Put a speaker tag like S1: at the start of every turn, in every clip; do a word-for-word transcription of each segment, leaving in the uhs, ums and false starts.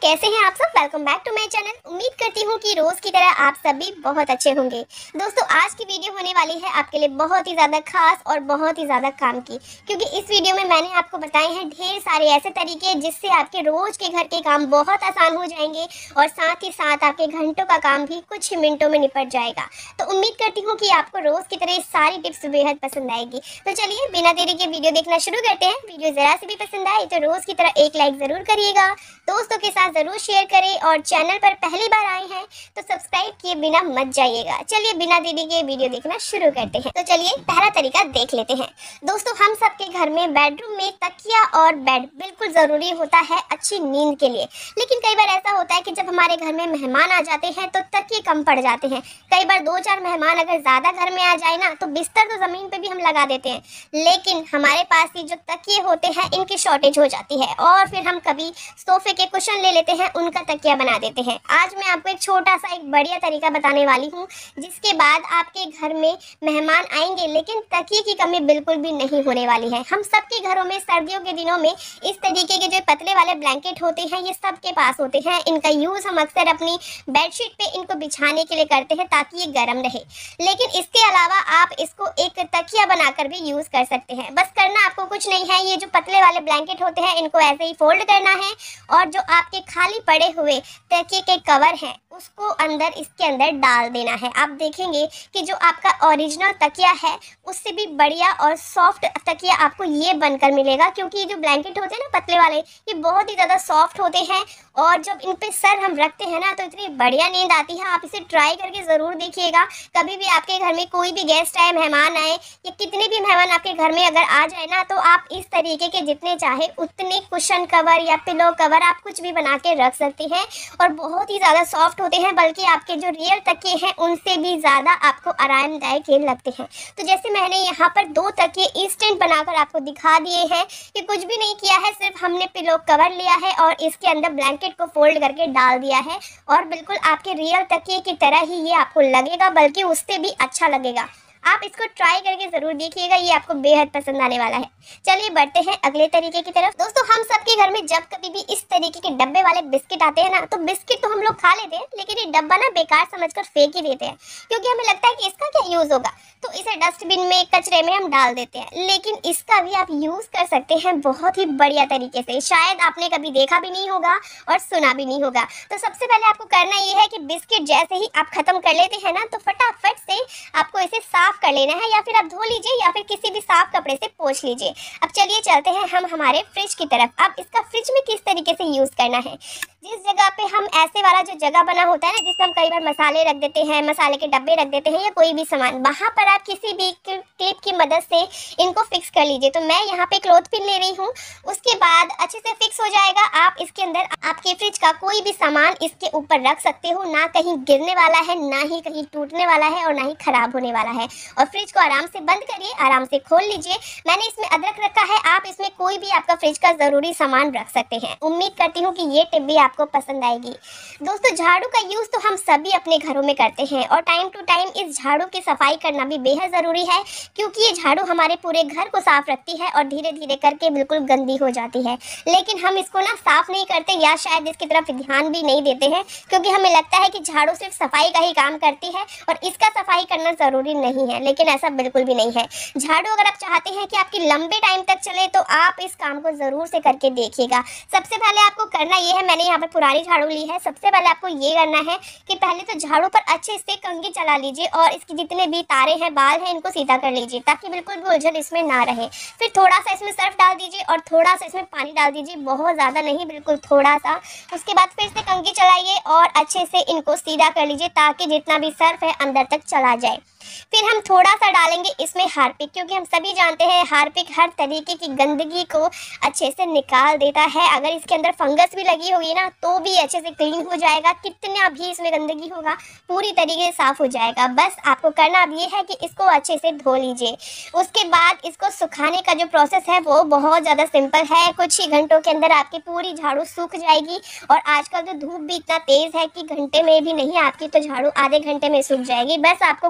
S1: कैसे हैं आप सब। Welcome back to my channel. उम्मीद करती हूँ कि रोज की तरह आप सभी बहुत अच्छे होंगे। दोस्तों आज की वीडियो होने वाली है आपके लिए बहुत ही ज़्यादा खास और बहुत ही ज़्यादा काम की, क्योंकि इस वीडियो में मैंने आपको बताए हैं ढेर सारे ऐसे तरीके जिससे आपके रोज के घर के काम बहुत आसान हो जाएंगे और साथ ही साथ आपके घंटों का काम भी कुछ ही मिनटों में निपट जाएगा। तो उम्मीद करती हूँ कि आपको रोज की तरह सारी टिप्स बेहद पसंद आएगी। तो चलिए बिना देरी के वीडियो देखना शुरू करते हैं। वीडियो जरा से भी पसंद आए तो रोज की तरह एक लाइक जरूर करिएगा, दोस्तों के साथ जरूर शेयर करें और चैनल पर पहली बार आए हैं तो सब्सक्राइब किए बिना मत जाइएगा। चलिए बिना देरी के वीडियो देखना शुरू करते हैं। तो चलिए पहला तरीका देख लेते हैं। दोस्तों हम सबके घर में बेडरूम में तकिया और बेड बिल्कुल जरूरी होता है अच्छी नींद के लिए, लेकिन कई बार ऐसा होता है कि जब हमारे घर में मेहमान आ जाते हैं तो तकिए कम पड़ जाते हैं। कई बार दो चार मेहमान अगर ज्यादा घर में आ जाए ना तो बिस्तर तो जमीन पे भी हम लगा देते हैं, लेकिन हमारे पास ये जो तकिए होते हैं इनकी शॉर्टेज हो जाती है और फिर हम कभी सोफे के कुशन ले लेते हैं, उनका तकिया बना देते हैं। आज मैं आपको एक छोटा सा एक बढ़िया तरीका बताने वाली हूँ जिसके बाद आपके घर में मेहमान आएंगे लेकिन तकिए की कमी बिल्कुल भी नहीं होने वाली है। हम सबके घरों में सर्दियों के दिनों में इस तरीके के जो पतले वाले ब्लैंकेट होते हैं ये सबके पास होते हैं। इनका यूज हम अक्सर अपनी बेडशीट पे इनको बिछाने के लिए करते हैं ताकि ये गर्म रहे, लेकिन इसके अलावा आप इसको एक तकिया बनाकर भी यूज कर सकते हैं। बस करना आपको कुछ नहीं है, ये जो पतले वाले ब्लैंकेट होते हैं इनको ऐसे ही फोल्ड करना है और जो आपके खाली पड़े हुए तकिए के कवर हैं उसको अंदर इसके अंदर डाल देना है। आप देखेंगे कि जो आपका ओरिजिनल तकिया है उससे भी बढ़िया और सॉफ्ट तकिया आपको ये बनकर मिलेगा, क्योंकि ये जो ब्लैंकेट होते हैं ना पतले वाले ये बहुत ही ज़्यादा सॉफ्ट होते हैं और जब इन पे सर हम रखते हैं ना तो इतनी बढ़िया नींद आती है। आप इसे ट्राई करके ज़रूर देखिएगा। कभी भी आपके घर में कोई भी गेस्ट आए, मेहमान आए या कितने भी मेहमान आपके घर में अगर आ जाए ना तो आप इस तरीके के जितने चाहे उतने कुशन कवर या पिलो कवर आप कुछ भी बना के रख सकते हैं और बहुत ही ज़्यादा सॉफ्ट होते हैं, बल्कि आपके जो रियल तकिए हैं उनसे भी ज़्यादा आपको आरामदायक ये लगते हैं। तो जैसे मैंने यहाँ पर दो तकिए इंस्टेंट बनाकर आपको दिखा दिए हैं कि कुछ भी नहीं किया है, सिर्फ हमने पिलो कवर लिया है और इसके अंदर ब्लैंकेट को फोल्ड करके डाल दिया है और बिल्कुल आपके रियल तकिए की तरह ही ये आपको लगेगा, बल्कि उससे भी अच्छा लगेगा। आप इसको ट्राई करके ज़रूर देखिएगा, ये आपको बेहद पसंद आने वाला है। चलिए बढ़ते हैं अगले तरीके की तरफ। दोस्तों हम सबके घर में जब कभी भी इस तरीके के डब्बे वाले बिस्किट आते हैं ना तो बिस्किट तो हम लोग खा लेते हैं, लेकिन ये डब्बा ना बेकार समझकर फेंक ही देते हैं, क्योंकि हमें लगता है कि इसका क्या यूज़ होगा, तो इसे डस्टबिन में कचरे में हम डाल देते हैं। लेकिन इसका भी आप यूज़ कर सकते हैं बहुत ही बढ़िया तरीके से। शायद आपने कभी देखा भी नहीं होगा और सुना भी नहीं होगा। तो सबसे पहले आपको करना ये है कि बिस्किट जैसे ही आप ख़त्म कर लेते हैं ना तो फटाफट से आपको इसे साफ कर लेना है, या फिर आप धो लीजिए या फिर किसी भी साफ कपड़े से पोंछ लीजिए। अब चलिए चलते हैं हम हमारे फ्रिज की तरफ। अब इसका फ्रिज में किस तरीके से यूज़ करना है, जिस जगह पे हम ऐसे वाला जो जगह बना होता है ना जिसमें हम कई बार मसाले रख देते हैं, मसाले के डब्बे रख देते हैं या कोई भी सामान, वहाँ पर आप किसी भी क्लिप की मदद से इनको फिक्स कर लीजिए। तो मैं यहाँ पे क्लॉथ पिन ले रही हूँ, उसके बाद अच्छे से फिक्स हो जाएगा। आप इसके अंदर आपके फ्रिज का कोई भी सामान इसके ऊपर रख सकते हो, ना कहीं गिरने वाला है, ना ही कहीं टूटने वाला है और ना ही खराब होने वाला है। और फ्रिज को आराम से बंद करिए, आराम से खोल लीजिए। मैंने इसमें अदरक रखा है, आप इसमें कोई भी आपका फ्रिज का ज़रूरी सामान रख सकते हैं। उम्मीद करती हूँ कि ये टिप भी आपको पसंद आएगी। दोस्तों झाड़ू का यूज़ तो हम सभी अपने घरों में करते हैं और टाइम टू टाइम इस झाड़ू की सफाई करना भी बेहद ज़रूरी है, क्योंकि ये झाड़ू हमारे पूरे घर को साफ रखती है और धीरे धीरे करके बिल्कुल गंदी हो जाती है। लेकिन हम इसको ना साफ नहीं करते या शायद इसकी तरफ ध्यान भी नहीं देते हैं, क्योंकि हमें लगता है कि झाड़ू सिर्फ सफाई का ही काम करती है और इसका सफाई करना ज़रूरी नहीं है, लेकिन ऐसा बिल्कुल भी नहीं है। झाड़ू अगर आप चाहते हैं कि आपकी लंबे टाइम तक चले तो आप इस काम को ज़रूर से करके देखिएगा। सबसे पहले आपको करना ये है, मैंने यहाँ पर पुरानी झाड़ू ली है, सबसे पहले आपको ये करना है कि पहले तो झाड़ू पर अच्छे से कंघी चला लीजिए और इसकी जितने भी तारे हैं, बाल हैं, इनको सीधा कर लीजिए ताकि बिल्कुल भी उलझन इसमें ना रहे। फिर थोड़ा सा इसमें सर्फ डाल दीजिए और थोड़ा सा इसमें पानी डाल दीजिए, बहुत ज़्यादा नहीं, बिल्कुल थोड़ा सा। उसके बाद फिर से कंघी चलाइए और अच्छे से इनको सीधा कर लीजिए ताकि जितना भी सर्फ है अंदर तक चला जाए। फिर हम थोड़ा सा डालेंगे इसमें हार्पिक, क्योंकि हम सभी जानते हैं हार्पिक हर तरीके की गंदगी को अच्छे से निकाल देता है। अगर इसके अंदर फंगस भी लगी होगी ना तो भी अच्छे से क्लीन हो जाएगा, कितना भी इसमें गंदगी होगा पूरी तरीके से साफ़ हो जाएगा। बस आपको करना अब ये है कि इसको अच्छे से धो लीजिए। उसके बाद इसको सुखाने का जो प्रोसेस है वो बहुत ज़्यादा सिंपल है, कुछ ही घंटों के अंदर आपकी पूरी झाड़ू सूख जाएगी। और आजकल तो धूप भी इतना तेज़ है कि घंटे में भी नहीं, आपकी तो झाड़ू आधे घंटे में सूख जाएगी। बस आपको क्लिप लगा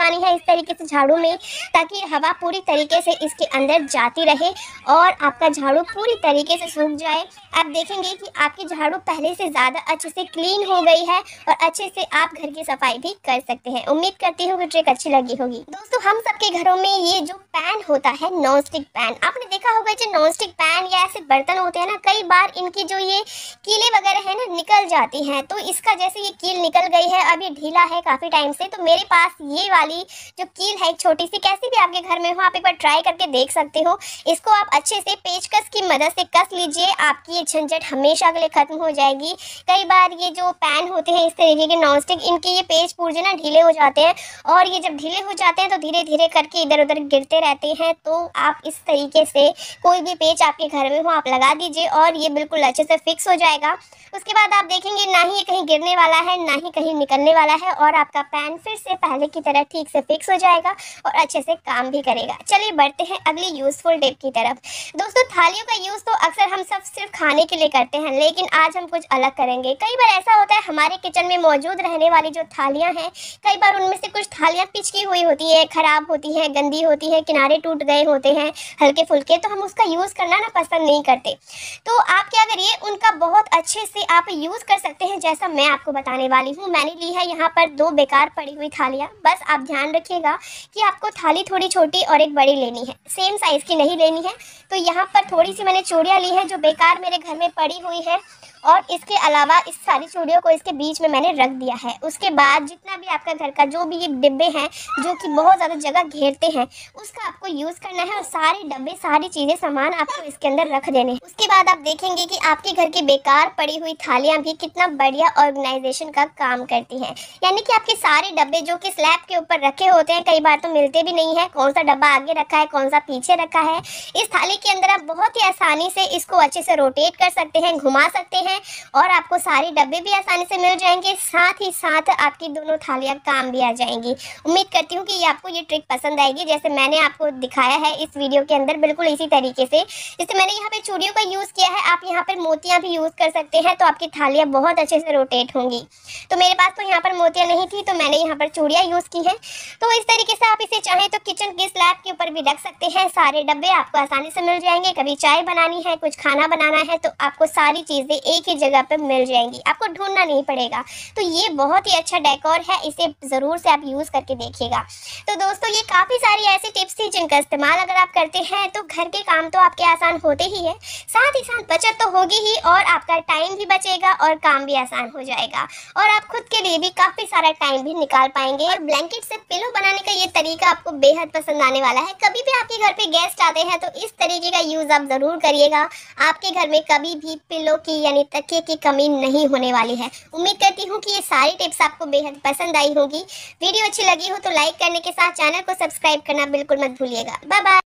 S1: लगानी है इस तरीके से झाड़ू में, ताकि हवा पूरी तरीके से इसके अंदर जाती रहे और आपका झाड़ू पूरी तरीके से सूख जाए। आप देखेंगे कि आपकी झाड़ू पहले से ज़्यादा अच्छे से क्लीन हो गई है और अच्छे से आप घर की सफाई भी कर सकते हैं। उम्मीद करती हूँ कि ट्रिक अच्छी लगी होगी। दोस्तों, हम सबके घरों में ये जो पैन होता है, नॉन स्टिक पैन, आपने देखा होगा जो नॉन स्टिक पैन या ऐसे बर्तन होते हैं ना, कई बार इनकी जो ये कीले वगैरह है ना निकल जाती हैं। तो इसका जैसे ये कील निकल गई है, अब ये ढीला है काफ़ी टाइम से, तो मेरे पास ये वाली जो कील है छोटी सी, कैसी भी आपके घर में हो, आप एक बार ट्राई करके देख सकते हो। इसको आप अच्छे से पेचकस की मदद से कस लीजिए, आपकी ये झंझट हमेशा के लिए खत्म हो जाएगी। कई बार ये जो पैन होते हैं इस तरीके के नॉन स्टिक, इनके ये पेच पुर्जे ना ढीले हो जाते हैं और ये जब ढीले हो जाते हैं तो धीरे धीरे करके इधर उधर गिरते रहते हैं। तो आप इस तरीके से कोई भी पेच आपके घर में हो आप लगा दीजिए और ये बिल्कुल अच्छे से फिक्स हो जाएगा। उसके बाद आप देखेंगे ना ही ये कहीं गिरने वाला है ना ही कहीं निकलने वाला है और आपका पैन फिर से पहले की तरह ठीक से फिक्स हो जाएगा और अच्छे से काम भी करेगा। चलिए बढ़ते हैं अगली यूज़फुल टिप की तरफ। दोस्तों, थालियों का यूज़ तो अक्सर हम सब सिर्फ खाने के लिए करते हैं, लेकिन आज हम कुछ अलग करेंगे। कई बार ऐसा होता है हमारे किचन में मौजूद रहने वाली जो थालियाँ हैं, कई बार उनमें से कुछ थालियाँ पिचकी हुई होती है, ख़राब होती हैं, गंदी होती है, किनारे टूट गए होते हैं हल्के फुल्के, तो हम उसका यूज़ करना ना पसंद नहीं करते। तो आप क्या करिए, उनका बहुत अच्छे से आप यूज़ कर सकते हैं, जैसा मैं आपको बताने वाली हूँ। मैंने ली है यहाँ पर दो बेकार पड़ी हुई थालियाँ। बस आप ध्यान रखिएगा कि आपको थाली थोड़ी छोटी और एक बड़ी लेनी है, सेम साइज़ की नहीं लेनी है। तो यहाँ पर थोड़ी सी मैंने चूड़ियाँ ली हैं जो बेकार मेरे घर में पड़ी हुई है और इसके अलावा इस सारी चूड़ियों को इसके बीच में मैंने रख दिया है। उसके बाद जितना भी आपका घर का जो भी ये डिब्बे हैं जो कि बहुत ज़्यादा जगह घेरते हैं, उसका आपको यूज़ करना है और सारे डब्बे सारी चीज़ें सामान आपको इसके अंदर रख देने हैं। उसके बाद आप देखेंगे कि आपके घर की बेकार पड़ी हुई थालियाँ भी कितना बढ़िया ऑर्गेनाइजेशन का काम करती हैं। यानी कि आपके सारे डब्बे जो कि स्लैब के ऊपर रखे होते हैं, कई बार तो मिलते भी नहीं है, कौन सा डब्बा आगे रखा है कौन सा पीछे रखा है। इस थाली के अंदर आप बहुत ही आसानी से इसको अच्छे से रोटेट कर सकते हैं, घुमा सकते हैं और आपको सारे डब्बे भी आसानी से मिल जाएंगे। साथ ही साथ आपकी दोनों थालियाँ काम भी आ जाएंगी। उम्मीद करती हूँ कि ये आपको ये ट्रिक पसंद आएगी, जैसे मैंने आपको दिखाया है इस वीडियो के अंदर, बिल्कुल इसी तरीके से। जैसे मैंने यहाँ पे चूड़ियों का यूज़ किया है, आप यहाँ पर मोतियाँ भी यूज़ कर सकते हैं, तो आपकी थालियाँ बहुत अच्छे से रोटेट होंगी। तो मेरे पास तो यहाँ पर मोतियाँ नहीं थी, तो मैंने यहाँ पर चूड़ियाँ यूज़ की हैं। तो इस तरीके से आप इसे चाहें तो किचन के स्लैब के ऊपर भी रख सकते हैं। सारे डब्बे आपको आसानी से मिल जाएंगे। कभी चाय बनानी है, कुछ खाना बनाना है, तो आपको सारी चीज़ें एक ही जगह पे मिल जाएंगी, आपको ढूंढना नहीं पड़ेगा। तो ये बहुत ही अच्छा डेकोर है, इसे ज़रूर से आप यूज़ करके देखिएगा। तो दोस्तों, ये काफ़ी सारी ऐसी टिप्स थी जिनका इस्तेमाल अगर आप करते हैं तो घर के काम तो आपके आसान होते ही है, साथ ही साथ बचत तो होगी ही और आपका टाइम भी बचेगा और काम भी आसान हो जाएगा और आप खुद के लिए भी काफ़ी सारा टाइम भी निकाल पाएंगे। और ब्लैंकेट से पिलो बनाने का ये तरीका आपको बेहद पसंद आने वाला है। कभी भी आपके घर पे गेस्ट आते हैं तो इस तरीके का यूज़ आप ज़रूर करिएगा। आपके घर में कभी भी पिलो की यानी तकिए की कमी नहीं होने वाली है। उम्मीद करती हूँ कि ये सारी टिप्स आपको बेहद पसंद आई होगी। वीडियो अच्छी लगी हो तो लाइक करने के साथ चैनल को सब्सक्राइब करना बिल्कुल मत भूलिएगा। Bye bye.